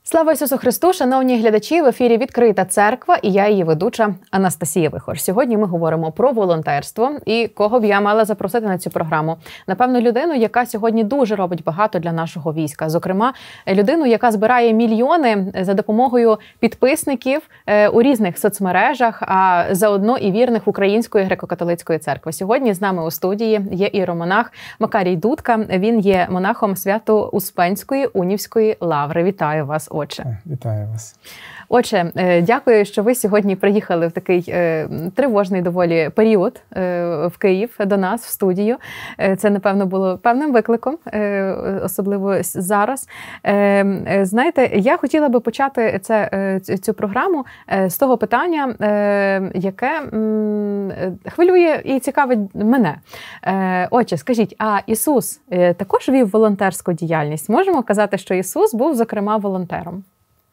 Слава Ісусу Христу! Шановні глядачі, в ефірі «Відкрита церква» і я, її ведуча Анастасія Вихор. Сьогодні ми говоримо про волонтерство і кого б я мала запросити на цю програму. Напевно, людину, яка сьогодні дуже робить багато для нашого війська. Зокрема, людину, яка збирає мільйони за допомогою підписників у різних соцмережах, а заодно і вірних Української греко-католицької церкви. Сьогодні з нами у студії є іеромонах Макарій Дудка. Він є монахом Свято-Успенської Унівської лаври. Вітаю вас, отче. Вітаю вас. Отче, дякую, що ви сьогодні приїхали в такий тривожний доволі період в Київ до нас, в студію. Це, напевно, було певним викликом, особливо зараз. Знаєте, я хотіла би почати цю програму з того питання, яке хвилює і цікавить мене. Отче, скажіть, а Ісус також вів волонтерську діяльність? Можемо казати, що Ісус був, зокрема, волонтером?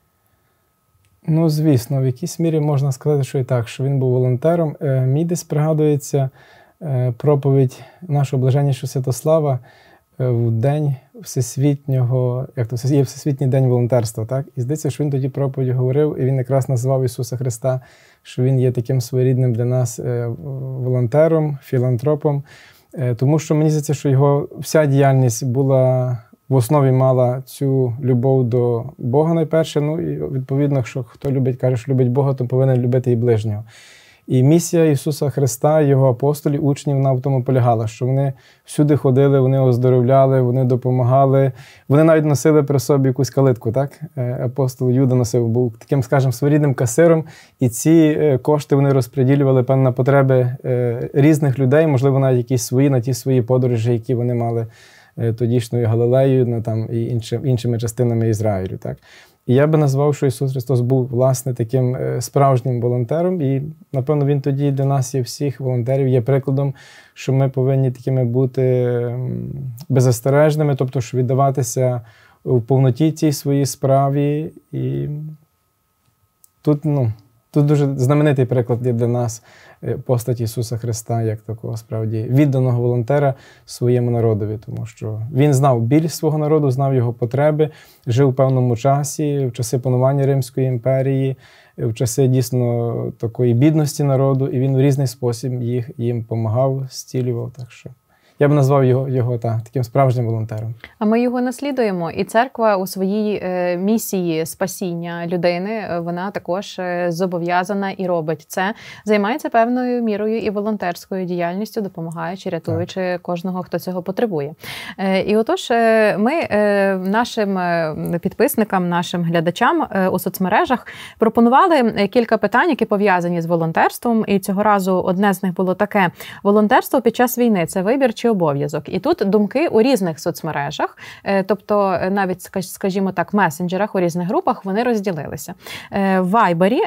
Ну, звісно, в якійсь мірі можна сказати, що і так, що він був волонтером. Мені десь пригадується проповідь нашого блаженнішого Святослава в день всесвітнього, є Всесвітній день волонтерства, так? І здається, що він тоді проповідь говорив, і він якраз назвав Ісуса Христа, що він є таким своєрідним для нас волонтером, філантропом, тому що мені здається, що його вся діяльність була в основі мала цю любов до Бога найперше, ну і відповідно, що хто любить, каже, що любить Бога, то повинен любити і ближнього. І місія Ісуса Христа, Його апостолів, учнів, вона в тому полягала, що вони всюди ходили, вони оздоровляли, вони допомагали, вони навіть носили при собі якусь калитку, так? Апостол Юда носив, був таким, скажімо, своєрідним касиром, і ці кошти вони розподілювали, певно, на потреби різних людей, можливо, навіть якісь свої, на ті свої подорожі, які вони мали тодішньою Галилеєю, і іншими частинами Ізраїлю. Так? І я би назвав, що Ісус Христос був, власне, таким справжнім волонтером, і, напевно, Він тоді для нас є всіх волонтерів, є прикладом, що ми повинні такими бути беззастережними, тобто, що віддаватися в повноті цій своїй справі. І тут дуже знаменитий приклад є для нас постать Ісуса Христа, як такого, справді, відданого волонтера своєму народові, тому що Він знав біль свого народу, знав його потреби, жив у певному часі, в часи панування Римської імперії, в часи, дійсно, такої бідності народу, і Він в різний спосіб їм допомагав, зцілював, так що я б назвав його таким справжнім волонтером. А ми його наслідуємо. І церква у своїй місії спасіння людини, вона також зобов'язана і робить це. Займається певною мірою і волонтерською діяльністю, допомагаючи, рятуючи кожного, хто цього потребує. І отож, ми нашим підписникам, нашим глядачам у соцмережах пропонували кілька питань, які пов'язані з волонтерством. І цього разу одне з них було таке: волонтерство під час війни – це вибір чи обов'язок? І тут думки у різних соцмережах, тобто навіть, скажімо так, в месенджерах, у різних групах вони розділилися. В Вайбері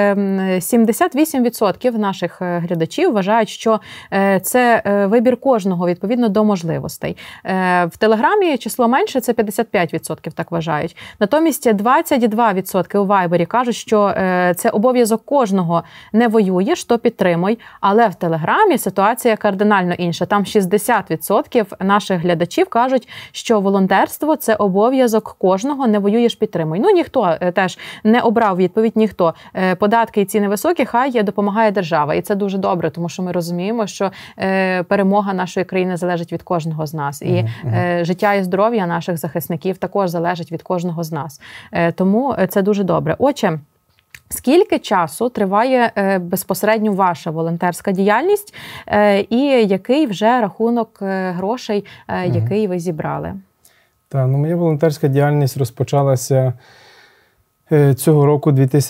78% наших глядачів вважають, що це вибір кожного відповідно до можливостей. В Телеграмі число менше, це 55% так вважають. Натомість 22% у Вайбері кажуть, що це обов'язок кожного: не воюєш, то підтримуй. Але в Телеграмі ситуація кардинально інша. Там 60% наших глядачів кажуть, що волонтерство – це обов'язок кожного: не воюєш, підтримуй. Ну, ніхто теж не обрав відповідь, ніхто. Податки і ціни високі, хай допомагає держава. І це дуже добре, тому що ми розуміємо, що перемога нашої країни залежить від кожного з нас. І життя і здоров'я наших захисників також залежить від кожного з нас. Тому це дуже добре. Отже, скільки часу триває безпосередньо ваша волонтерська діяльність і який вже рахунок грошей, який ви зібрали? Моя волонтерська діяльність розпочалася цього року,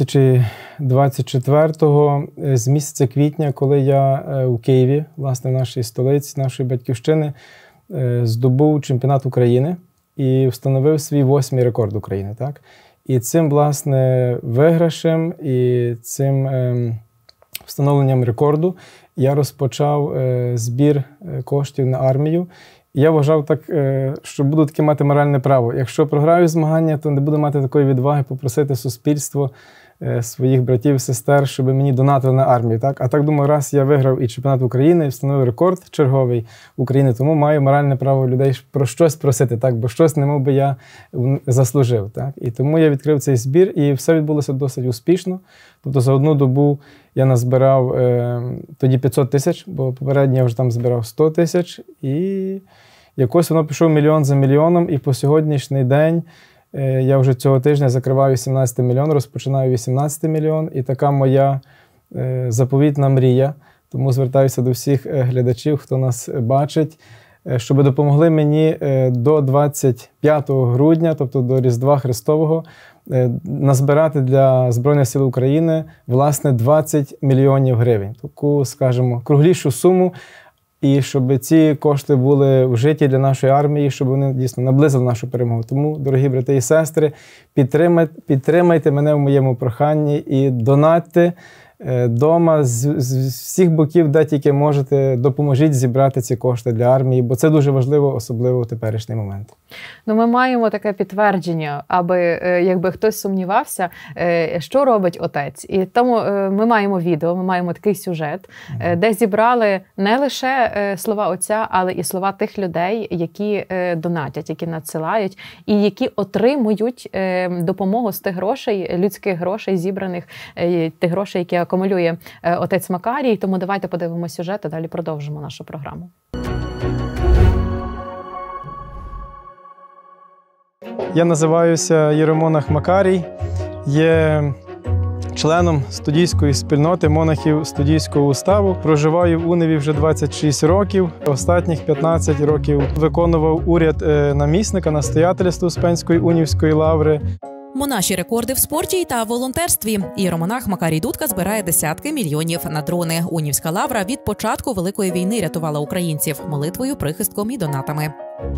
2024-го, з місяця квітня, коли я у Києві, власне, в нашій столиці, нашої батьківщини, здобув чемпіонат України і встановив свій 8-й рекорд України. Так? І цим, власне, виграшем і цим встановленням рекорду я розпочав збір коштів на армію. Я вважав так, що буду таки мати моральне право. Якщо програю змагання, то не буду мати такої відваги попросити суспільство своїх братів, сестер, щоб мені донатили на армію. Так? А так, думаю, раз я виграв і чемпіонат України, і встановив рекорд черговий України, тому маю моральне право людей про щось просити, так? Бо щось немов би я заслужив. Так? І тому я відкрив цей збір, і все відбулося досить успішно. Тобто за одну добу я назбирав тоді 500 тисяч, бо попередньо я вже там збирав 100 тисяч, і якось воно пішло мільйон за мільйоном, і по сьогоднішній день я вже цього тижня закриваю 17 мільйон, розпочинаю 18 мільйон, і така моя заповітна мрія. Тому звертаюся до всіх глядачів, хто нас бачить, щоб допомогли мені до 25 грудня, тобто до Різдва Христового, назбирати для Збройних сил України, власне, 20 мільйонів гривень. Таку, скажімо, круглішу суму, і щоб ці кошти були вжиті для нашої армії, щоб вони дійсно наблизили нашу перемогу. Тому, дорогі брати і сестри, підтримайте мене в моєму проханні і донатьте дома з всіх боків, де тільки можете, допоможіть зібрати ці кошти для армії, бо це дуже важливо, особливо в теперішній момент. Ну, ми маємо таке підтвердження, аби якби хтось сумнівався, що робить отець. І тому ми маємо відео, ми маємо такий сюжет, де зібрали не лише слова отця, але і слова тих людей, які донатять, які надсилають, і які отримують допомогу з тих грошей, людських грошей, зібраних, тих грошей, які акумулює отець Макарій. Тому давайте подивимося сюжет, а далі продовжимо нашу програму. Я називаюся Єромонах Макарій, є членом студійської спільноти монахів студійського уставу. Проживаю в Уневі вже 26 років. Останніх 15 років виконував уряд намісника, настоятеля Успенської унівської лаври. Монаші рекорди в спорті та волонтерстві. Іеромонах Макарій Дудка збирає десятки мільйонів на дрони. Унівська лавра від початку Великої війни рятувала українців молитвою, прихистком і донатами.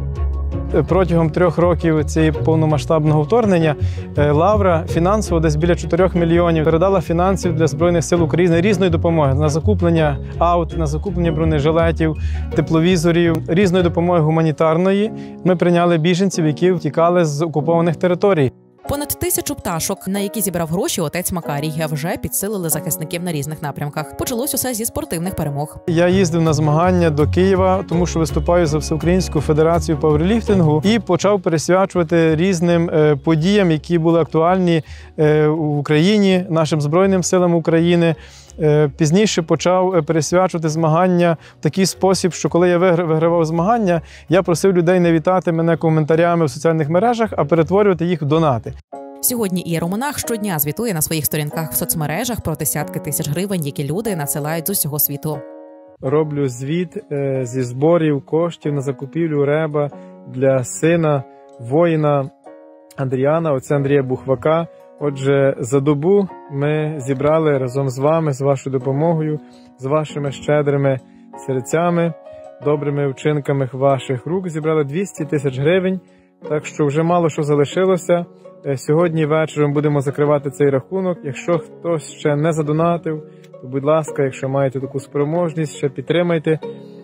Протягом 3 років цієї повномасштабного вторгнення лавра фінансово десь біля 4 мільйонів передала фінансів для Збройних сил України різної допомоги на закуплення аут, на закуплення бронежилетів, тепловізорів, різної допомоги гуманітарної. Ми прийняли біженців, які втікали з окупованих територій. Понад 1000 пташок, на які зібрав гроші отець Макарій, вже підсилили захисників на різних напрямках. Почалось усе зі спортивних перемог. Я їздив на змагання до Києва, тому що виступаю за Всеукраїнську федерацію пауерліфтингу, і почав присвячувати різним подіям, які були актуальні в Україні, нашим Збройним силам України. Пізніше почав присвячувати змагання в такий спосіб, що коли я вигравав змагання, я просив людей не вітати мене коментарями в соціальних мережах, а перетворювати їх в донати. Сьогодні іеромонах щодня звітує на своїх сторінках в соцмережах про десятки тисяч гривень, які люди надсилають з усього світу. Роблю звіт зі зборів коштів на закупівлю реба для сина воїна Андріана, отця Андрія Бухвака. Отже, за добу ми зібрали разом з вами, з вашою допомогою, з вашими щедрими серцями, добрими вчинками ваших рук, зібрали 200 тисяч гривень, так що вже мало що залишилося. Сьогодні вечором будемо закривати цей рахунок. Якщо хтось ще не задонатив, то, будь ласка, якщо маєте таку спроможність, ще підтримайте,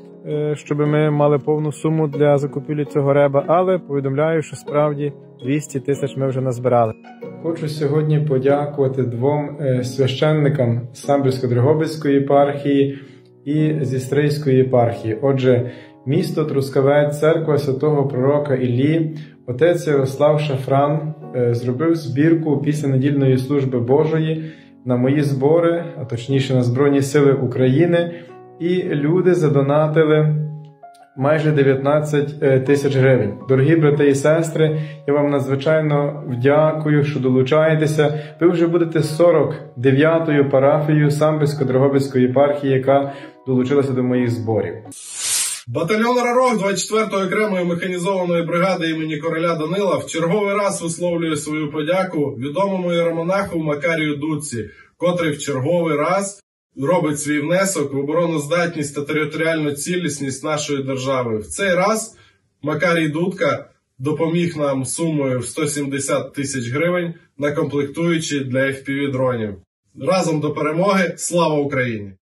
щоб ми мали повну суму для закупівлі цього реба, але повідомляю, що справді 200 тисяч ми вже назбирали. Хочу сьогодні подякувати 2 священникам Самбірсько-Дрогобицької єпархії і Зістрийської єпархії. Отже, місто Трускавець, церква святого пророка Іллі, отець Ярослав Шафран зробив збірку після недільної служби Божої на мої збори, а точніше на Збройні сили України, і люди задонатили майже 19 тисяч гривень. Дорогі брати і сестри, я вам надзвичайно вдякую, що долучаєтеся. Ви вже будете 49-ю парафією Самбірсько-Дрогобицької єпархії, яка долучилася до моїх зборів. Батальйон «Рарок» 24-ї окремої механізованої бригади імені короля Данила в черговий раз висловлює свою подяку відомому іеромонаху Макарію Дудці, котрий в черговий раз робить свій внесок в обороноздатність та територіальну цілісність нашої держави. В цей раз Макарій Дудка допоміг нам сумою в 170 тисяч гривень на комплектуючі для FPV-дронів. Разом до перемоги! Слава Україні!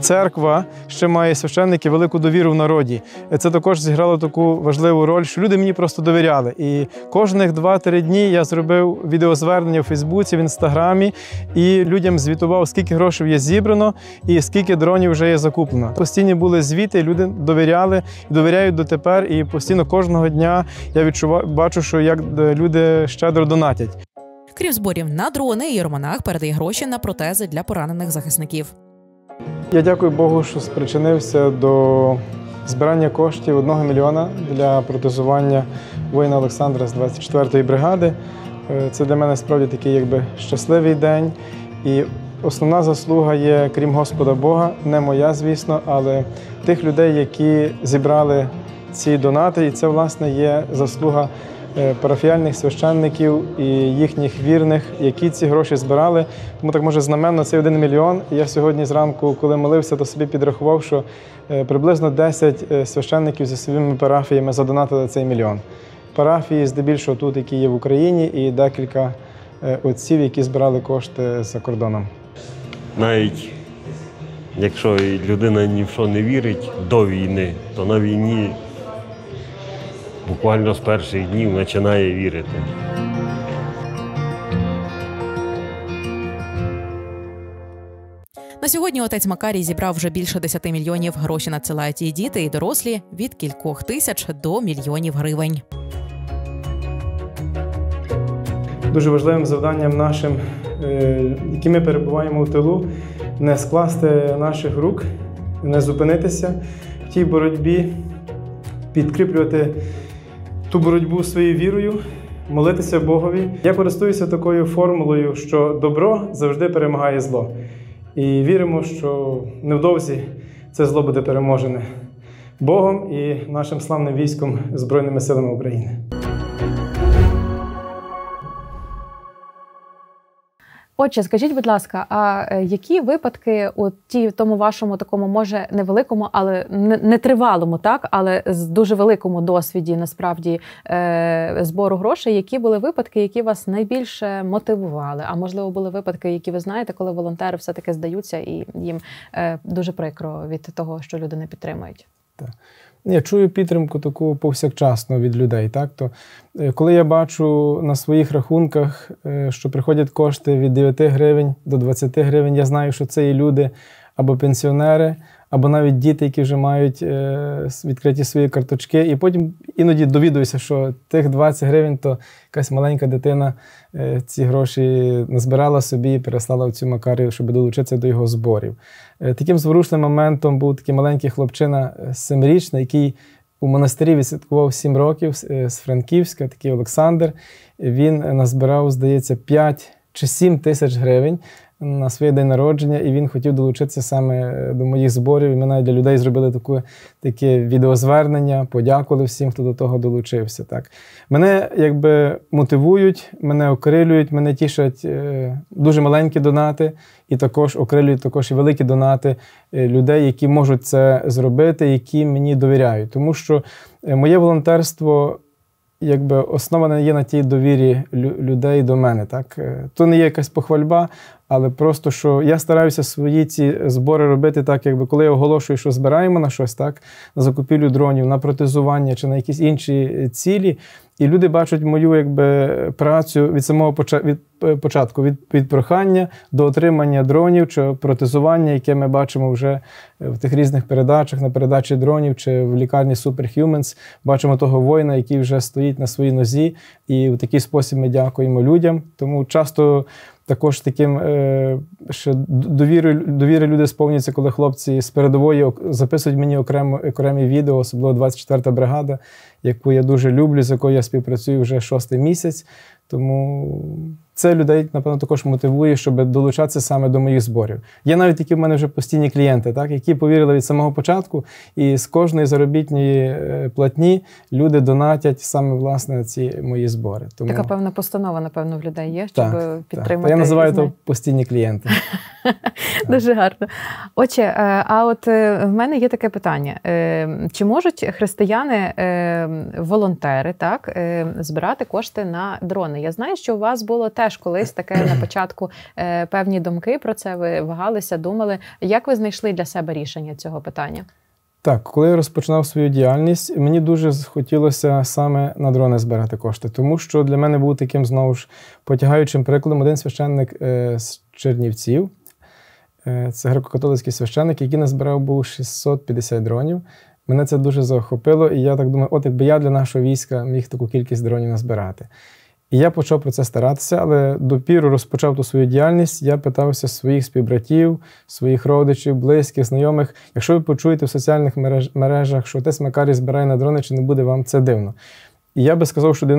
церква ще має священники велику довіру в народі. Це також зіграло таку важливу роль, що люди мені просто довіряли. І кожних 2-3 дні я зробив відеозвернення в Фейсбуці, в Інстаграмі, і людям звітував, скільки грошей є зібрано і скільки дронів вже є закуплено. Постійні були звіти, люди довіряли і довіряють дотепер. І постійно кожного дня я бачу, що як люди щедро донатять. Крім зборів на дрони, Єромонах передає гроші на протези для поранених захисників. Я дякую Богу, що спричинився до збирання коштів 1 мільйона для протезування воїна Олександра з 24-ї бригади. Це для мене справді такий якби щасливий день. І основна заслуга є, крім Господа Бога, не моя, звісно, але тих людей, які зібрали ці донати. І це, власне, є заслуга парафіяльних священників і їхніх вірних, які ці гроші збирали. Тому так, може, знаменно цей 1 мільйон. Я сьогодні зранку, коли молився, то собі підрахував, що приблизно 10 священників зі своїми парафіями задонатили цей мільйон. Парафії, здебільшого тут, які є в Україні, і декілька отців, які збирали кошти за кордоном. Навіть якщо людина ні в що не вірить до війни, то на війні буквально з перших днів починає вірити. На сьогодні отець Макарій зібрав вже більше 10 мільйонів. Гроші надсилають і діти, і дорослі від кількох тисяч до мільйонів гривень. Дуже важливим завданням нашим, які ми перебуваємо в тилу, не скласти наших рук, не зупинитися в тій боротьбі, підкріплювати ту боротьбу своєю вірою, молитися Богові. Я користуюся такою формулою, що добро завжди перемагає зло. І віримо, що невдовзі це зло буде переможене Богом і нашим славним військом Збройними силами України. Отже, скажіть, будь ласка, а які випадки у тому вашому такому, може, невеликому, але нетривалому, так, але з дуже великому досвіді, насправді, збору грошей, які були випадки, які вас найбільше мотивували? А можливо, були випадки, які ви знаєте, коли волонтери все-таки здаються і їм дуже прикро від того, що люди не підтримують? Так. Я чую підтримку таку повсякчасно від людей. Так? То, коли я бачу на своїх рахунках, що приходять кошти від 9 гривень до 20 гривень, я знаю, що це і люди або пенсіонери, або навіть діти, які вже мають відкриті свої карточки. І потім іноді довідуюся, що тих 20 гривень, то якась маленька дитина ці гроші назбирала собі і переслала в цю Макарію, щоб долучитися до його зборів. Таким зворушним моментом був такий маленький хлопчина 7-річний, який у монастирі відсвяткував 7 років з Франківська, такий Олександр. Він назбирав, здається, 5 чи 7 тисяч гривень на свій день народження, і він хотів долучитися саме до моїх зборів. І ми навіть для людей зробили таке відеозвернення, подякували всім, хто до того долучився. Так. Мене якби мотивують, мене окрилюють, мене тішать дуже маленькі донати, і також окрилюють також і великі донати людей, які можуть це зробити, які мені довіряють. Тому що моє волонтерство якби основане є на тій довірі людей до мене. Так? То не є якась похвальба, але просто, що я стараюся свої ці збори робити так, якби коли я оголошую, що збираємо на щось, так, на закупівлю дронів, на протезування чи на якісь інші цілі, і люди бачать мою якби працю від самого початку, від прохання до отримання дронів чи протезування, яке ми бачимо вже в тих різних передачах, на передачі дронів чи в лікарні Superhumans. Бачимо того воїна, який вже стоїть на своїй нозі, і в такий спосіб ми дякуємо людям. Тому часто також таким ще довіри люди сповнюються, коли хлопці з передової записують мені окремі відео, особливо 24-та бригада, яку я дуже люблю, з якою я співпрацюю вже 6-й місяць. Тому це людей, напевно, також мотивує, щоб долучатися саме до моїх зборів. Є навіть такі в мене вже постійні клієнти, так, які повірили від самого початку, і з кожної заробітної платні люди донатять саме, власне, ці мої збори. Тому... Така певна постанова, напевно, в людей є, щоб підтримати. Так. Я називаю це постійні клієнти. Дуже гарно. Отже, а от в мене є таке питання. Чи можуть християни-волонтери, так, збирати кошти на дрони? Я знаю, що у вас було теж теж колись таке на початку певні думки про це, ви вагалися, думали. Як ви знайшли для себе рішення цього питання? Так, коли я розпочинав свою діяльність, мені дуже хотілося саме на дрони збирати кошти, тому що для мене був таким, знову ж, потягаючим прикладом один священник з Чернівців. Це греко-католицький священник, який назбирав був 650 дронів. Мене це дуже захопило, і я так думаю, от якби я для нашого війська міг таку кількість дронів назбирати. І я почав про це старатися, але допіру розпочав ту свою діяльність, я питався своїх співбратів, своїх родичів, близьких, знайомих. Якщо ви почуєте в соціальних мережах, що отець Макарій збирає на дрони, чи не буде вам це дивно? І я би сказав, що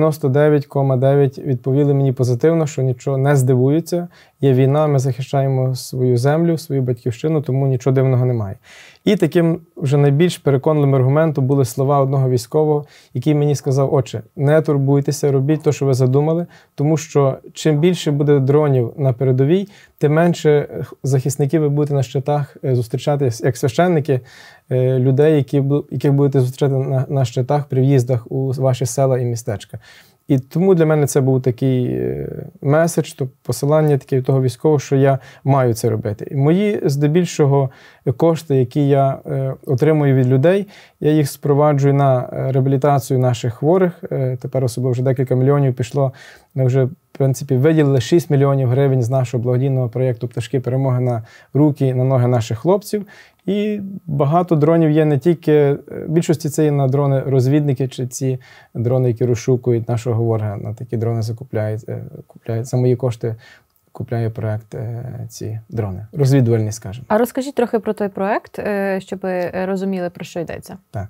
99,9% відповіли мені позитивно, що нічого не здивуються. Є війна, ми захищаємо свою землю, свою батьківщину, тому нічого дивного немає. І таким вже найбільш переконливим аргументом були слова одного військового, який мені сказав: отче, не турбуйтеся, робіть те, що ви задумали, тому що чим більше буде дронів на передовій, тим менше захисників ви будете на щитах зустрічати, як священники, людей, яких будете зустрічати на щитах при в'їздах у ваші села і містечка. І тому для мене це був такий меседж, то посилання таке від того військового, що я маю це робити. І мої, здебільшого, кошти, які я отримую від людей, я їх спроваджую на реабілітацію наших хворих. Тепер особливо вже декілька мільйонів пішло. Ми вже, в принципі, виділили 6 мільйонів гривень з нашого благодійного проєкту «Пташки перемоги» на руки, на ноги наших хлопців. І багато дронів є не тільки, в більшості це є на дрони-розвідники, чи ці дрони, які розшукують нашого ворога, на такі дрони купляють, за мої кошти купляє проєкт ці дрони, розвідувальні, скажімо. А розкажіть трохи про той проєкт, щоб розуміли, про що йдеться. Так.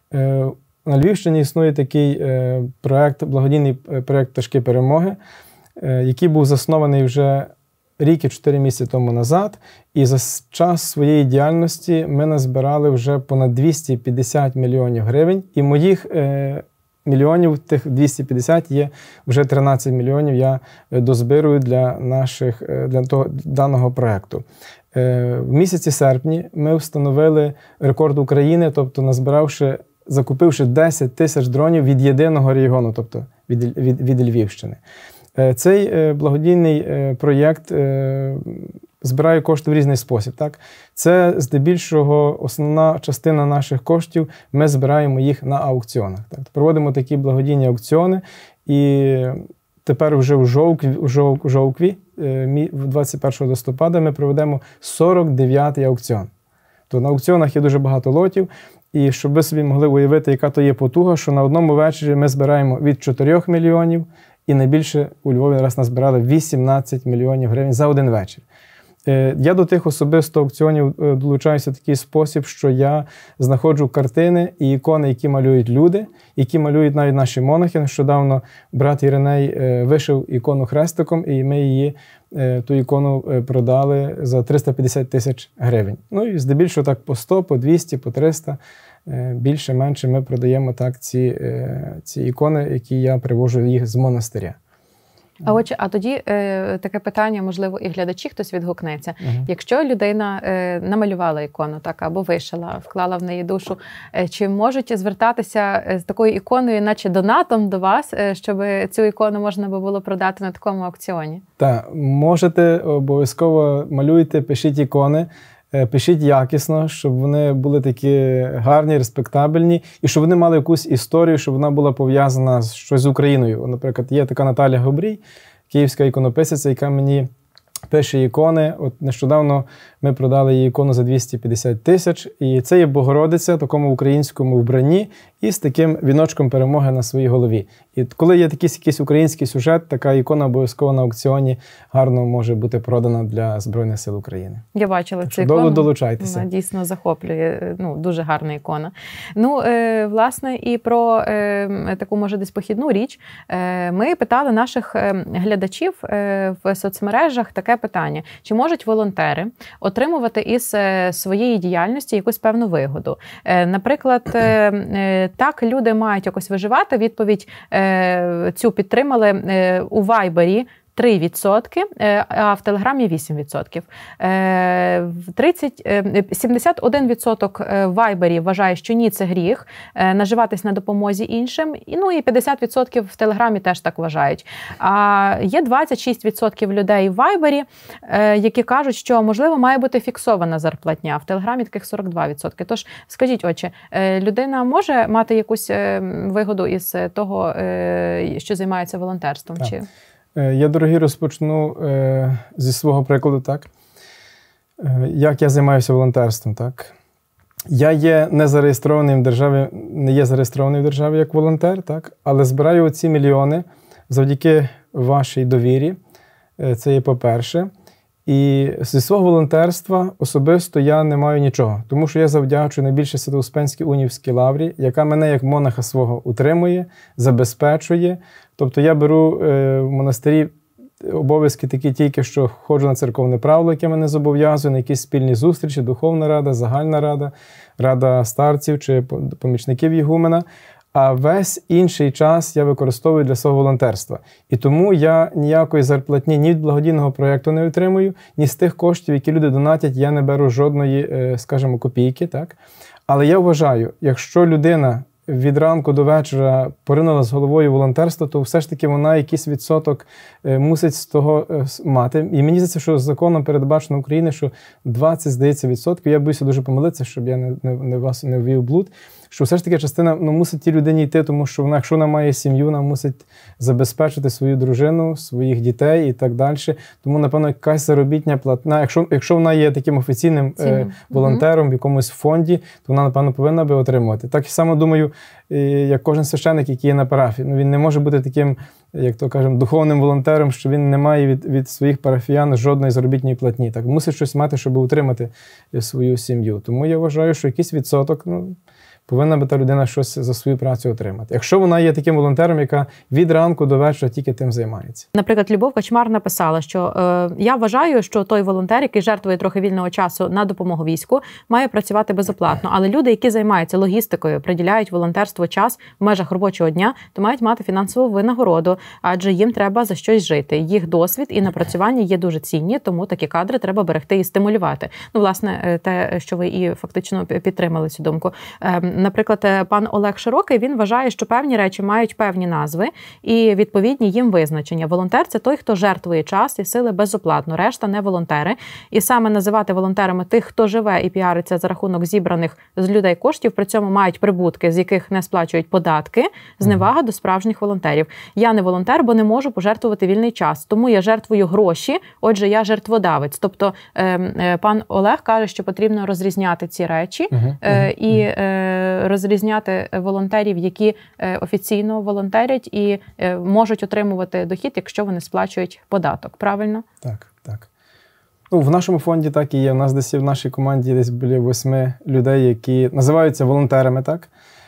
На Львівщині існує такий проєкт, благодійний проєкт «Пташки перемоги», який був заснований вже рік і 4 місяці тому назад, і за час своєї діяльності ми назбирали вже понад 250 мільйонів гривень, і моїх мільйонів, тих 250, є вже 13 мільйонів я дозбирую для даного проєкту. В місяці серпні ми встановили рекорд України, тобто закупивши 10 тисяч дронів від єдиного регіону, тобто від Львівщини. Цей благодійний проєкт збирає кошти в різний спосіб. Так? Це, здебільшого, основна частина наших коштів, ми збираємо їх на аукціонах. Так? Проводимо такі благодійні аукціони, і тепер вже в Жовкві, 21 листопада, ми проведемо 49-й аукціон. То на аукціонах є дуже багато лотів, і щоб ви собі могли уявити, яка то є потуга, що на одному вечорі ми збираємо від 4 мільйонів, і найбільше у Львові раз назбирали 18 мільйонів гривень за один вечір. Я до тих особисто аукціонів долучаюся в такий спосіб, що я знаходжу картини і ікони, які малюють люди, які малюють навіть наші монахи. Нещодавно брат Іриней вишив ікону хрестиком, і ми ту ікону продали за 350 тисяч гривень. Ну і здебільшого так по 100, по 200, по 300. Більше-менше ми продаємо так ці ікони, які я привожу їх з монастиря. А тоді таке питання, можливо, і глядачі хтось відгукнеться. Якщо людина намалювала ікону, так, або вишила, вклала в неї душу, чи можуть звертатися з такою іконою, наче донатом до вас, щоб цю ікону можна було продати на такому аукціоні? Так, можете, обов'язково малюйте, пишіть ікони. Пишіть якісно, щоб вони були такі гарні, респектабельні, і щоб вони мали якусь історію, щоб вона була пов'язана з щось з Україною. Наприклад, є така Наталя Гобрій, київська іконописиця, яка мені пише ікони. От нещодавно ми продали її ікону за 250 тисяч, і це є Богородиця в такому українському вбранні і з таким віночком перемоги на своїй голові. І коли є якийсь український сюжет, така ікона обов'язково на аукціоні гарно може бути продана для Збройних сил України. Я бачила цю ікону. Долучайтеся. Вона дійсно захоплює. Дуже гарна ікона. Власне, і про таку, може, десь похідну річ. Ми питали наших глядачів в соцмережах таке питання. Чи можуть волонтери отримувати із своєї діяльності якусь певну вигоду? Наприклад, так люди мають якось виживати. Відповідь цю підтримали у Вайбері 3%, а в Телеграмі 8%. 71% в Вайбері вважає, що ні, це гріх, наживатись на допомозі іншим. Ну і 50% в Телеграмі теж так вважають. А є 26% людей в Вайбері, які кажуть, що, можливо, має бути фіксована зарплатня. В Телеграмі таких 42%. Тож, скажіть, отче, людина може мати якусь вигоду із того, що займається волонтерством? Так. Чи... Я, дорогі, розпочну зі свого прикладу, так. Як я займаюся волонтерством, так. Я є не зареєстрований в державі, не є зареєстрований в державі як волонтер, так, але збираю оці мільйони завдяки вашій довірі. Це є по-перше. І зі свого волонтерства особисто я не маю нічого, тому що я завдячую найбільше Свято-Успенській Унівській лаврі, яка мене як монаха свого утримує, забезпечує. Тобто я беру в монастирі обов'язки такі тільки, що ходжу на церковне правило, яке мене зобов'язує, на якісь спільні зустрічі, духовна рада, загальна рада, рада старців чи помічників ігумена. А весь інший час я використовую для свого волонтерства. І тому я ніякої зарплатні ні від благодійного проєкту не отримую, ні з тих коштів, які люди донатять, я не беру жодної, скажімо, копійки. Так? Але я вважаю, якщо людина від ранку до вечора поринула з головою волонтерство, то все ж таки вона якийсь відсоток мусить з того мати. І мені здається, що законом передбачено Україні, що 20, здається, відсотків, я боюся дуже помилитися, щоб я вас не ввів блуд, що все ж таки частина мусить тій людині йти, тому що вона, якщо вона має сім'ю, вона мусить забезпечити свою дружину, своїх дітей і так далі. Тому, напевно, якась заробітня платна, якщо вона є таким офіційним волонтером в якомусь фонді, то вона, напевно, повинна би отримувати. Так само, думаю, як кожен священник, який є на парафії. Ну, він не може бути таким, як то кажемо, духовним волонтером, що він не має від своїх парафіян жодної заробітної платні. Так, мусить щось мати, щоб утримати свою сім'ю. Тому я вважаю, що якийсь відсоток, повинна би та людина щось за свою працю отримати. Якщо вона є таким волонтером, яка від ранку до вечора тільки тим займається. Наприклад, Любов Качмар написала, що я вважаю, що той волонтер, який жертвує трохи вільного часу на допомогу війську, має працювати безоплатно. Але люди, які займаються логістикою, приділяють волонтерству час в межах робочого дня, то мають мати фінансову винагороду, адже їм треба за щось жити. Їх досвід і напрацювання є дуже цінні, тому такі кадри треба берегти і стимулювати. Ну, власне, те, що ви і фактично підтримали цю думку. Наприклад, пан Олег Широкий, він вважає, що певні речі мають певні назви і відповідні їм визначення. Волонтер – це той, хто жертвує час і сили безоплатно, решта не волонтери. І саме називати волонтерами тих, хто живе і піариться за рахунок зібраних з людей коштів, при цьому мають прибутки, з яких не сплачують податки, зневага до справжніх волонтерів. Я не волонтер, бо не можу пожертвувати вільний час, тому я жертвую гроші, отже, я жертводавець. Тобто пан Олег каже, що потрібно розрізняти ці речі і розрізняти волонтерів, які офіційно волонтерять і можуть отримувати дохід, якщо вони сплачують податок. Правильно? Так, так. Ну, в нашому фонді так і є. У нас десь в нашій команді десь біля 8 людей, які називаються волонтерами, так?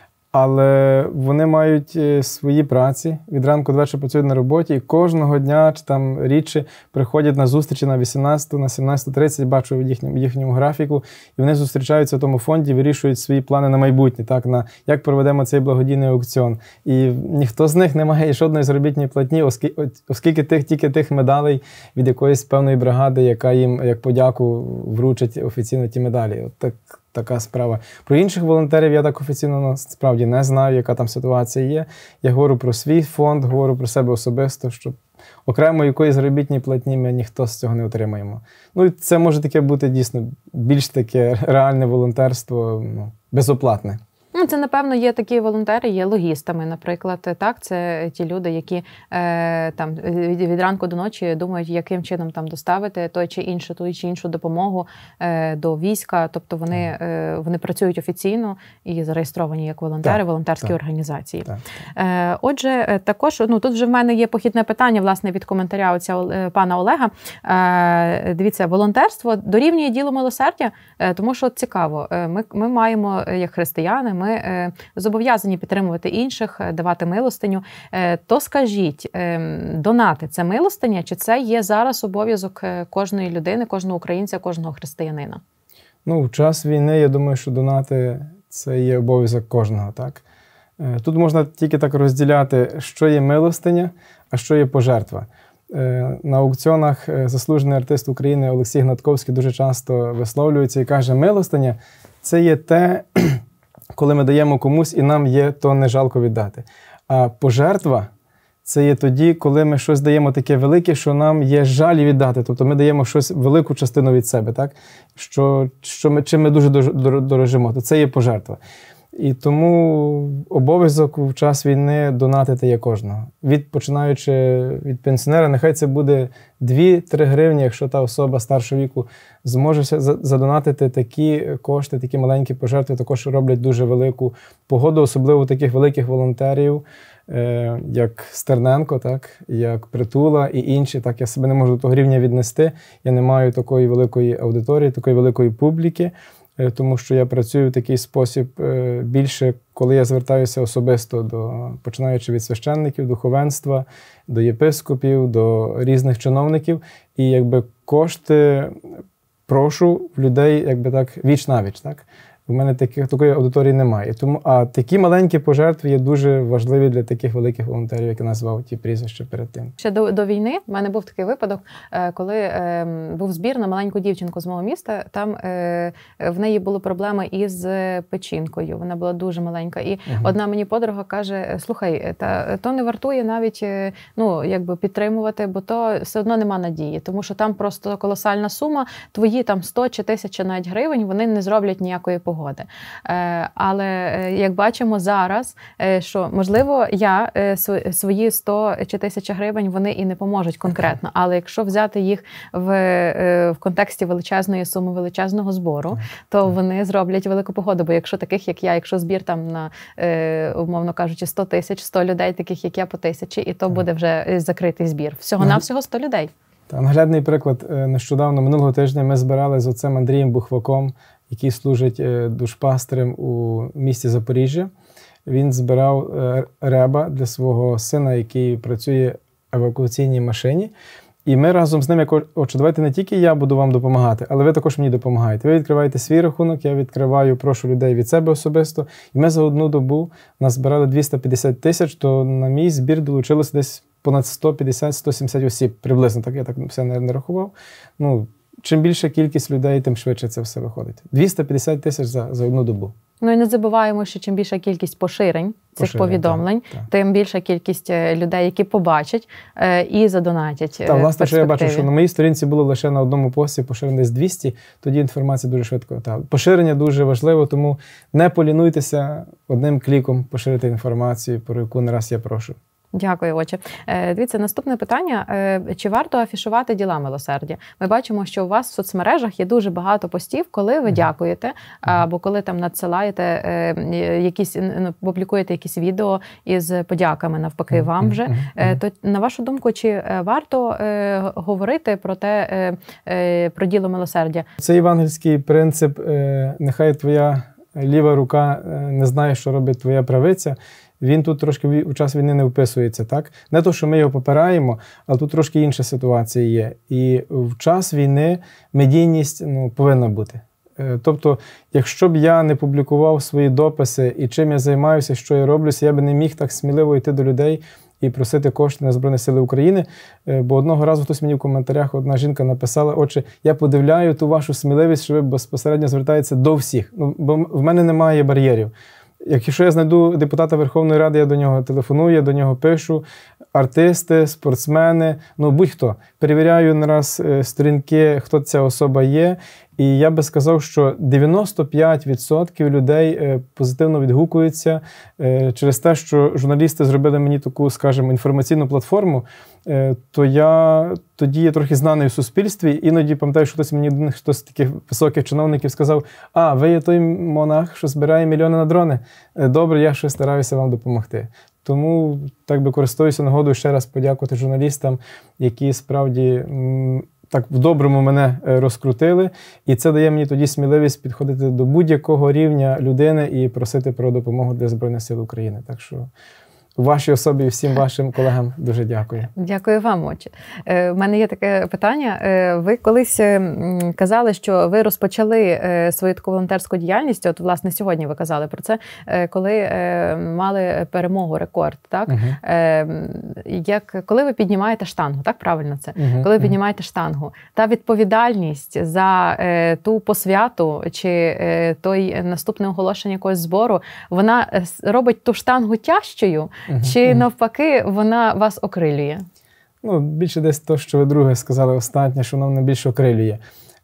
Але вони мають свої праці, від ранку до вечора працюють на роботі, і кожного дня, чи там рідше, приходять на зустрічі на 18, на 17:30, бачу в їхньому графіку, і вони зустрічаються в тому фонді, вирішують свої плани на майбутнє, так, на як проведемо цей благодійний аукціон. І ніхто з них не має жодної заробітної платні, оскільки тільки тих медалей від якоїсь певної бригади, яка їм, як подяку, вручить офіційно ті медалі. От така справа. Про інших волонтерів я так офіційно насправді не знаю, яка там ситуація є. Я говорю про свій фонд, говорю про себе особисто, що окремо якоїсь заробітній платні ми ніхто з цього не отримаємо. Ну і це може таке бути дійсно більш таке реальне волонтерство, безоплатне. Ну, це, напевно, є такі волонтери, є логістами, наприклад. Так, це ті люди, які там від ранку до ночі думають, яким чином там доставити ту чи іншу допомогу до війська. Тобто вони працюють офіційно і зареєстровані як волонтери, волонтерські організації. Отже, також, тут вже в мене є похідне питання, власне, від коментаря пана Олега. Дивіться, волонтерство дорівнює ділу милосердя, тому що цікаво, ми маємо, як християни, ми зобов'язані підтримувати інших, давати милостиню. То скажіть, донати – це милостиня, чи це є зараз обов'язок кожної людини, кожного українця, кожного християнина? Ну, в час війни, я думаю, що донати – це є обов'язок кожного, так? Тут можна тільки так розділяти, що є милостиня, а що є пожертва. На аукціонах заслужений артист України Олексій Гнатковський дуже часто висловлюється і каже, милостиня – це є те, коли ми даємо комусь і нам є то не жалко віддати. А пожертва – це є тоді, коли ми щось даємо таке велике, що нам є жаль віддати. Тобто ми даємо щось, велику частину від себе, так? Чим ми дуже дорожимо. То це є пожертва. І тому обов'язок в час війни донатити є кожного. Починаючи від пенсіонера, нехай це буде 2-3 гривні, якщо та особа старшого віку зможе задонатити такі кошти, такі маленькі пожертви, також роблять дуже велику погоду, особливо таких великих волонтерів, як Стерненко, так, як Притула і інші. Так, я себе не можу до того рівня віднести, я не маю такої великої аудиторії, такої великої публіки, тому що я працюю в такий спосіб більше, коли я звертаюся особисто, починаючи від священників, духовенства, до єпископів, до різних чиновників. І якби кошти прошу в людей якби так віч-навіч. Так? У мене такої аудиторії немає. А такі маленькі пожертви є дуже важливі для таких великих волонтерів, як я назвав ті прізвища перед тим. Ще до війни в мене був такий випадок, коли був збір на маленьку дівчинку з мого міста. Там в неї були проблеми із печінкою. Вона була дуже маленька. І одна мені подруга каже, слухай, то не вартує навіть підтримувати, бо то все одно нема надії. Тому що там просто колосальна сума, твої там 100 чи 1000 навіть гривень, вони не зроблять ніякої погоди. Але, як бачимо зараз, що, можливо, свої 100 чи 1000 гривень, вони і не поможуть конкретно. Але якщо взяти їх в контексті величезної суми, величезного збору, то вони зроблять велику погоду. Бо якщо таких, як я, якщо збір там на, умовно кажучи, 100 тисяч, 100 людей, таких, як я, по 1000, і то буде вже закритий збір. Всього-навсього 100 людей. Наглядний приклад. Нещодавно, минулого тижня, ми збирали з отцем Андрієм Бухваком, який служить душпастерем у місті Запоріжжя. Він збирав реба для свого сина, який працює в евакуаційній машині. І ми разом з ним, як отже, давайте не тільки я буду вам допомагати, але ви також мені допомагаєте. Ви відкриваєте свій рахунок, я відкриваю, прошу людей від себе особисто. І ми за одну добу назбирали 250 тисяч, то на мій збір долучилося десь понад 150-170 осіб приблизно. Так, я так все не рахував. Чим більша кількість людей, тим швидше це все виходить. 250 тисяч за одну добу. І не забуваємо, що чим більша кількість поширень цих повідомлень, тим більша кількість людей, які побачать і задонатять. Так, власне, що я бачу, що на моїй сторінці було лише на одному пості поширено десь 200, тоді інформація дуже швидко. Поширення дуже важливо, тому не полінуйтеся одним кліком поширити інформацію, про яку не раз я прошу. Дякую, отче. Дивіться, наступне питання. Чи варто афішувати діла милосердя? Ми бачимо, що у вас в соцмережах є дуже багато постів, коли ви дякуєте, або коли там надсилаєте публікуєте якісь відео із подяками навпаки вам вже. То, на вашу думку, чи варто говорити про діло милосердя? Це євангельський принцип «Нехай твоя ліва рука не знає, що робить твоя правиця». Він тут трошки у час війни не вписується, так? Не то, що ми його попираємо, але тут трошки інша ситуація є. І в час війни медійність повинна бути. Тобто, якщо б я не публікував свої дописи і чим я займаюся, що я роблю, я б не міг так сміливо йти до людей і просити кошти на Збройні Сили України. Бо одного разу хтось мені в коментарях, одна жінка написала, отче, я подивляю ту вашу сміливість, що ви безпосередньо звертаєтеся до всіх. Бо в мене немає бар'єрів. Якщо я знайду депутата Верховної Ради, я до нього телефоную, я до нього пишу, артисти, спортсмени, будь-хто. Перевіряю нараз сторінки, хто ця особа є. І я би сказав, що 95% людей позитивно відгукуються через те, що журналісти зробили мені таку, скажімо, інформаційну платформу, то я тоді є трохи знаний в суспільстві. Іноді пам'ятаю, що хтось з таких високих чиновників сказав, ви є той монах, що збирає мільйони на дрони. Добре, я ще стараюся вам допомогти. Тому так би користуюся нагодою ще раз подякувати журналістам, які справді так в доброму мене розкрутили. І це дає мені тоді сміливість підходити до будь-якого рівня людини і просити про допомогу для Збройних Сил України. Так що У вашій особі і всім вашим колегам дуже дякую. Дякую вам, отче. У мене є таке питання. Ви колись казали, що ви розпочали свою таку волонтерську діяльність, от, власне, сьогодні ви казали про це, коли мали перемогу, рекорд, так? Коли ви піднімаєте штангу, так, правильно це? Коли ви піднімаєте штангу, та відповідальність за ту посвяту чи той наступне оголошення якогось збору, вона робить ту штангу тяжчою, чи навпаки вона вас окрилює? Ну, більше десь то, що ви друге сказали останнє, що воно мене більше окрилює.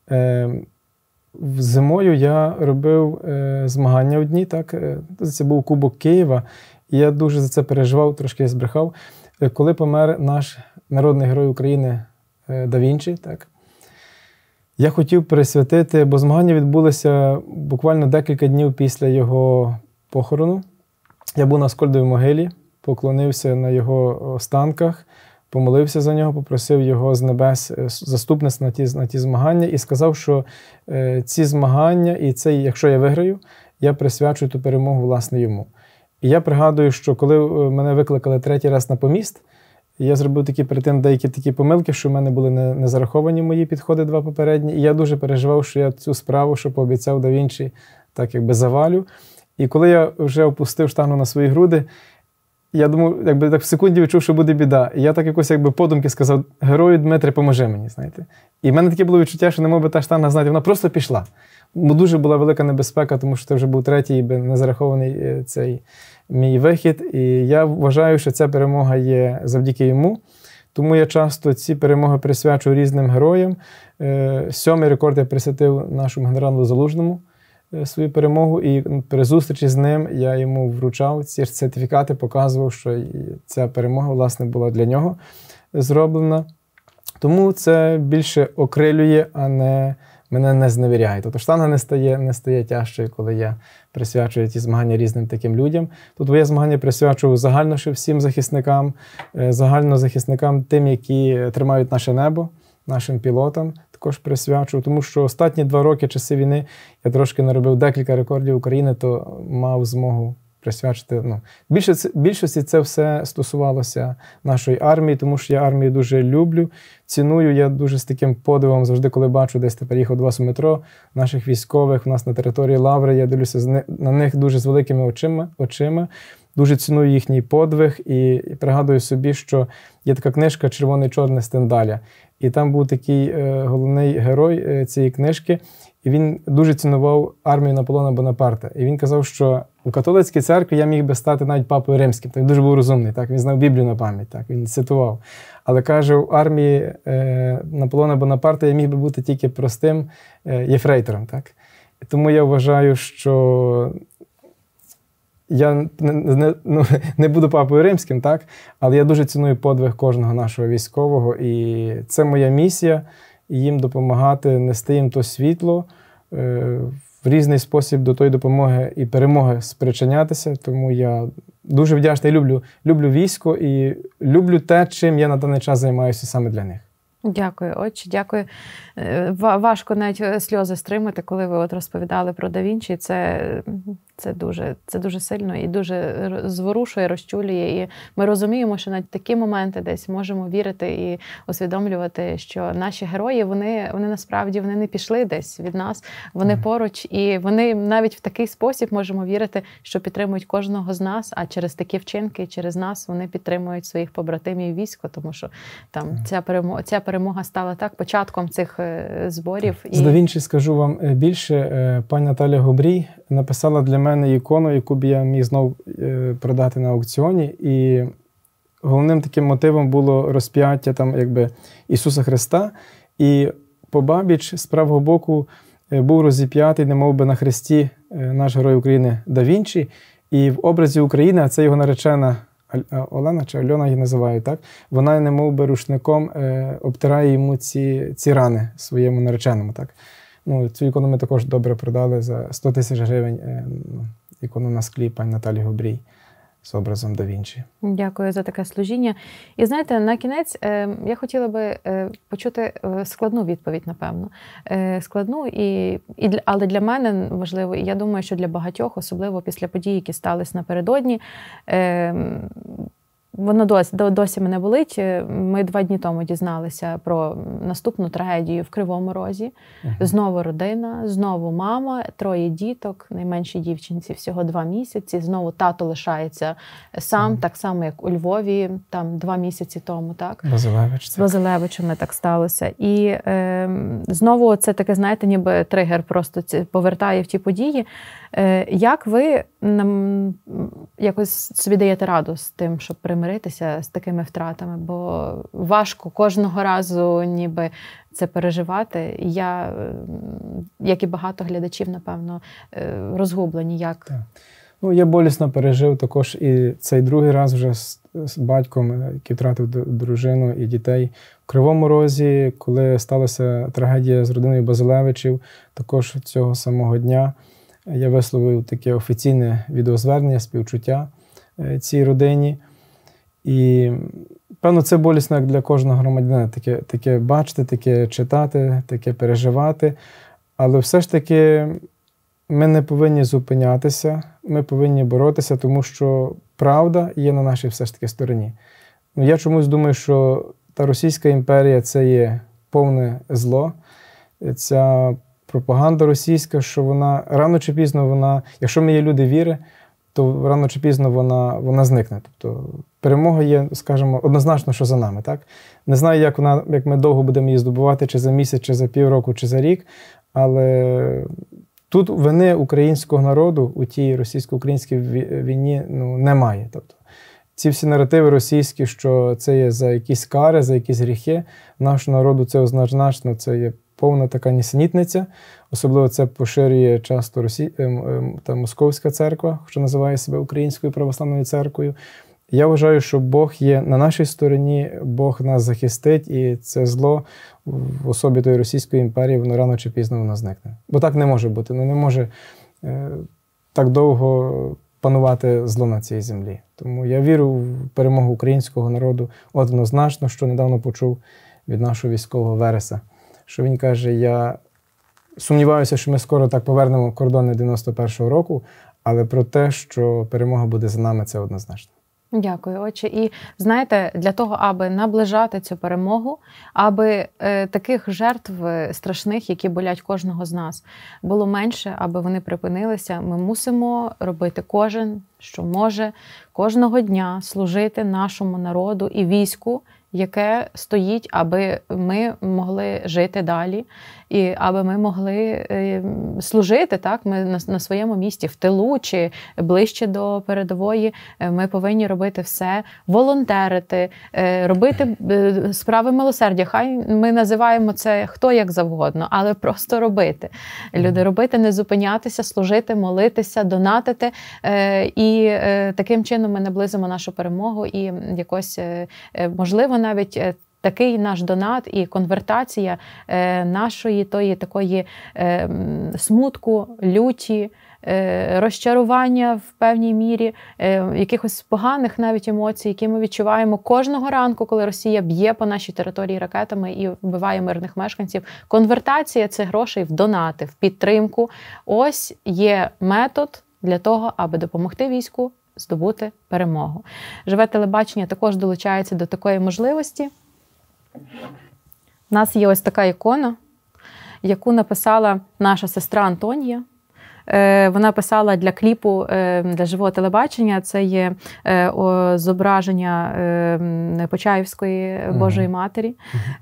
Зимою я робив змагання одні, так? Це був Кубок Києва, і я дуже за це переживав, трошки я збрехав. Коли помер наш народний герой України Да Вінчі, так? Я хотів присвятити, бо змагання відбулися буквально декілька днів після його похорону. Я був на Аскольдовій могилі, поклонився на його останках, помолився за нього, попросив його з небес заступництва на ті змагання і сказав, що ці змагання і цей, якщо я виграю, я присвячую ту перемогу, власне, йому. І я пригадую, що коли мене викликали 3-й раз на поміст, я зробив перед тим деякі такі помилки, що в мене були не зараховані мої підходи 2 попередні, і я дуже переживав, що я цю справу, що пообіцяв Да Вінчі, так якби завалю. І коли я вже опустив штангу на свої груди, я думав, якби так в секунді відчув, що буде біда. І я так якось якби подумки сказав: герою Дмитре, поможи мені, знаєте. І в мене таке було відчуття, що не мов би та штанга, знаєте, вона просто пішла. Бо дуже була велика небезпека, тому що це вже був 3-й незарахований цей мій вихід. І я вважаю, що ця перемога є завдяки йому. Тому я часто ці перемоги присвячую різним героям. 7-й рекорд я присвятив нашому генералу Залужному свою перемогу, і при зустрічі з ним я йому вручав ці сертифікати, показував, що ця перемога, власне, була для нього зроблена. Тому це більше окрилює, а мене не зневіряє. Тобто штанга не стає тяжчою, коли я присвячую ті змагання різним таким людям. Тут я змагання присвячую загально всім захисникам, загально захисникам тим, які тримають наше небо, нашим пілотам також присвячую, тому що останні 2 роки часи війни я трошки наробив декілька рекордів України, то мав змогу присвячити. Більшості це все стосувалося нашої армії, тому що я армію дуже люблю, ціную. Я дуже з таким подивом завжди, коли бачу, десь тепер їхав до вас у метро, наших військових, у нас на території Лаври, я дивлюся на них дуже з великими очима. Дуже ціную їхній подвиг і пригадую собі, що є така книжка «Червоне-чорне Стендаля». І там був такий головний герой цієї книжки, і він дуже цінував армію Наполеона Бонапарта. І він казав, що у католицькій церкві я міг би стати навіть папою римським. Він дуже був розумний, так? Він знав Біблію на пам'ять, так? Він цитував. Але каже, у армії Наполеона Бонапарта я міг би бути тільки простим єфрейтором. Так? І тому я вважаю, що я не буду папою римським, так? Але я дуже ціную подвиг кожного нашого військового. І це моя місія – їм допомагати, нести їм то світло, в різний спосіб до тої допомоги і перемоги спричинятися. Тому я дуже вдячний, люблю військо і люблю те, чим я на даний час займаюся саме для них. Дякую, отче, дякую. Важко навіть сльози стримати, коли ви розповідали про Да Вінчі. Це дуже сильно і дуже зворушує, розчулює. І ми розуміємо, що на такі моменти десь можемо вірити і усвідомлювати, що наші герої, вони насправді не пішли десь від нас, вони поруч. І вони навіть в такий спосіб можемо вірити, що підтримують кожного з нас, а через такі вчинки, через нас вони підтримують своїх побратимів військо, тому що там ця перемога стала так початком цих зборів. З Да Вінчі скажу вам більше. Пані Наталя Гобрій написала для мене ікону, яку б я міг знов продати на аукціоні. І головним таким мотивом було розп'яття Ісуса Христа. І побабіч з правого боку був розіп'ятий, немов би на хресті, наш герой України Да Вінчі. І в образі України, а це його наречена Олена чи Альона її називають, так? Вона немов би рушником обтирає йому ці рани своєму нареченому, так? Цю ікону ми також добре продали за 100 000 гривень, ікону на склі пані Наталі Гобрій. з образом да Вінчі. Дякую за таке служіння. І знаєте, на кінець я хотіла би почути складну відповідь, напевно. Складну, але для мене важливо, і я думаю, що для багатьох, особливо після подій, які стались напередодні, воно досі мене болить. Ми 2 дні тому дізналися про наступну трагедію в Кривому Розі. Знову родина, знову мама, 3 діток, найменшій дівчинці всього 2 місяці. Знову тато лишається сам, так само, як у Львові, там 2 місяці тому, так? Базилевич. З Базилевичами так сталося. І знову це таке, знаєте, ніби тригер просто повертає в ті події. Як ви якось собі даєте раду з тим, щоб примиритися з такими втратами? Бо важко кожного разу ніби це переживати. Я, як і багато глядачів, напевно, розгублені. Як? Ну, я болісно пережив також і цей другий раз вже з батьком, який втратив дружину і дітей в Кривому Розі, коли сталася трагедія з родиною Базилевичів, також цього самого дня. Я висловив таке офіційне відеозвернення, співчуття цій родині. І, певно, це болісно як для кожного громадянина. Таке бачити, таке читати, таке переживати. Але все ж таки ми не повинні зупинятися, ми повинні боротися, тому що правда є на нашій все ж таки стороні. Я чомусь думаю, що та Російська імперія – це є повне зло. Ця пропаганда російська, що вона рано чи пізно, якщо ми є люди віри, то рано чи пізно вона зникне. Тобто перемога є, скажімо, однозначно, що за нами. Так? Не знаю, як ми довго будемо її здобувати, чи за місяць, чи за півроку, чи за рік, але тут вини українського народу у тій російсько-українській війні немає. Тобто ці всі наративи російські, що це є за якісь кари, за якісь гріхи, нашого народу це однозначно, це є повна така нісенітниця. Особливо це поширює часто Московська церква, що називає себе Українською православною церквою. Я вважаю, що Бог є на нашій стороні, Бог нас захистить, і це зло в особі тої Російської імперії, воно рано чи пізно воно зникне. Бо так не може бути. Не може так довго панувати зло на цій землі. Тому я вірю в перемогу українського народу однозначно, що недавно почув від нашого військового Вереса, що він каже: я сумніваюся, що ми скоро так повернемо кордони 91-го року, але про те, що перемога буде за нами, це однозначно. Дякую, отче. І знаєте, для того, аби наближати цю перемогу, аби таких жертв страшних, які болять кожного з нас, було менше, аби вони припинилися, ми мусимо робити кожен, що може, кожного дня служити нашому народу і війську, яке стоїть, аби ми могли жити далі, і аби ми могли служити, так, ми на своєму місці, в тилу чи ближче до передової. Ми повинні робити все, волонтерити, робити справи милосердя. Хай ми називаємо це хто як завгодно, але просто робити. Люди, робити, не зупинятися, служити, молитися, донатити. І таким чином ми наблизимо нашу перемогу і якось, можливо, навіть такий наш донат і конвертація нашої тої такої смутку, люті, розчарування в певній мірі, якихось поганих навіть емоцій, які ми відчуваємо кожного ранку, коли Росія б'є по нашій території ракетами і вбиває мирних мешканців. Конвертація цих грошей в донати, в підтримку. Ось є метод для того, аби допомогти війську здобути перемогу. Живе телебачення також долучається до такої можливості. У нас є ось така ікона, яку написала наша сестра Антонія. Вона писала для кліпу, для живого телебачення. Це є зображення Почаївської Божої Матері.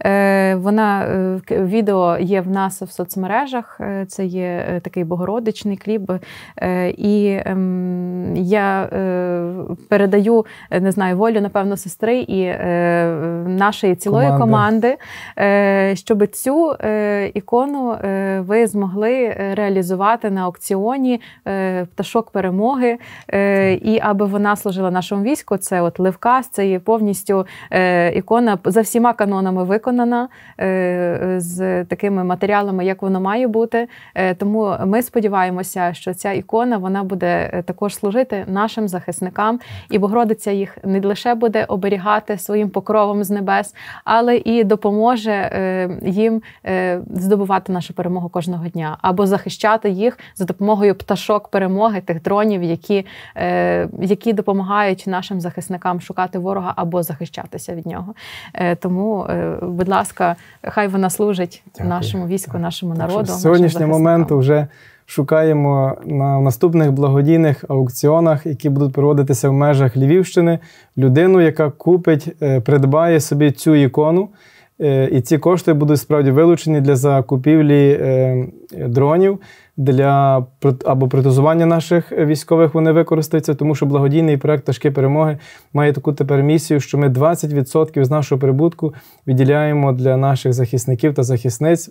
Відео є в нас в соцмережах. Це є такий богородичний кліп. І я передаю, не знаю, волю, напевно, сестри і нашої цілої команди, щоб цю ікону ви змогли реалізувати на аукціоні аукціоні пташок перемоги, і аби вона служила нашому війську. Це от Левказ, це є повністю ікона за всіма канонами виконана, з такими матеріалами, як воно має бути. Тому ми сподіваємося, що ця ікона, вона буде також служити нашим захисникам, і Богородиця їх не лише буде оберігати своїм покровом з небес, але і допоможе їм здобувати нашу перемогу кожного дня, або захищати їх за допомогою пташок перемоги, тих дронів, які допомагають нашим захисникам шукати ворога або захищатися від нього. Тому, будь ласка, хай вона служить нашому війську, нашому народу. З сьогоднішнього моменту вже шукаємо на наступних благодійних аукціонах, які будуть проводитися в межах Львівщини, людину, яка придбає собі цю ікону. І ці кошти будуть справді вилучені для закупівлі дронів, або протезування наших військових вони використаються, тому що благодійний проект «Пташки перемоги» має таку тепер місію, що ми 20% з нашого прибутку виділяємо для наших захисників та захисниць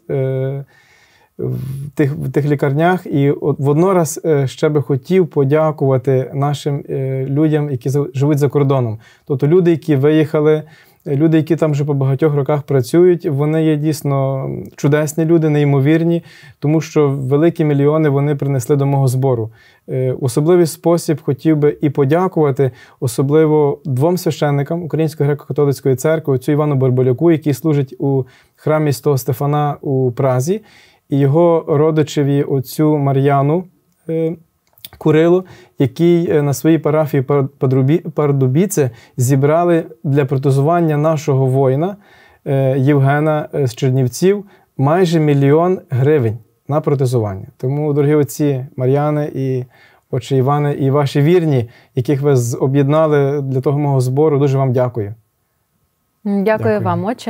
в тих лікарнях. І воднораз ще би хотів подякувати нашим людям, які живуть за кордоном. Тобто люди, які виїхали, люди, які там вже по багатьох роках працюють, вони є дійсно чудесні люди, неймовірні, тому що великі мільйони вони принесли до мого збору. В особливий спосіб хотів би і подякувати особливо двом священникам Української греко-католицької церкви, отцю Івану Барболяку, який служить у храмі Святого Стефана у Празі, і його родичеві отцю Мар'яну Курилу, який на своїй парафії Пардубіце зібрали для протезування нашого воїна Євгена з Чернівців майже 1 мільйон гривень на протезування. Тому, дорогі отці Мар'яни і отче Іване, і ваші вірні, яких ви об'єднали для того мого збору, дуже вам дякую. Дякую вам, отче.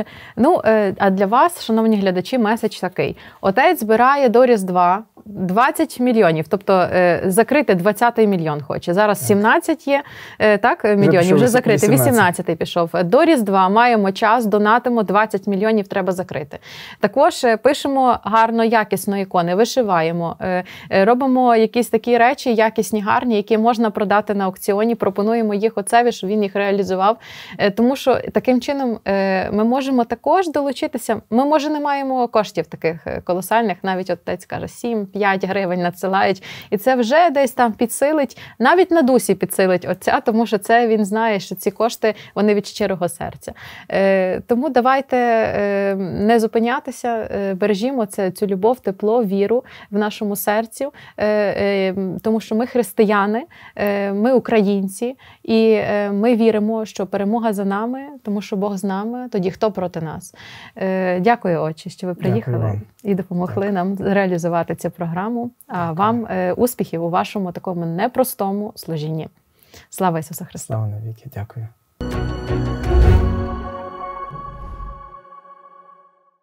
А для вас, шановні глядачі, меседж такий. Отець збирає до Різдва 20 мільйонів, тобто закрити 20-й мільйон хоче. Зараз 17 є, так, мільйонів, вже закрити, 18-й пішов. До Різдва маємо час, донатимо, 20 мільйонів треба закрити. Також пишемо гарно, якісно ікони, вишиваємо, робимо якісь такі речі, якісні, гарні, які можна продати на аукціоні, пропонуємо їх отцеві, щоб він їх реалізував, тому що таким чином ми можемо також долучитися. Ми, може, не маємо коштів таких колосальних, навіть отець каже, 7-5 гривень надсилають, і це вже десь там підсилить, навіть на дусі підсилить отця, тому що це він знає, що ці кошти, вони від щирого серця. Тому давайте не зупинятися, бережімо цю любов, тепло, віру в нашому серці, тому що ми християни, ми українці, і ми віримо, що перемога за нами, тому що Бог з нами, тоді хто проти нас. Дякую, отче, що ви приїхали і допомогли нам реалізувати цю програму. А вам успіхів у вашому такому непростому служінні. Слава Ісусу Христу! Слава навіки, дякую.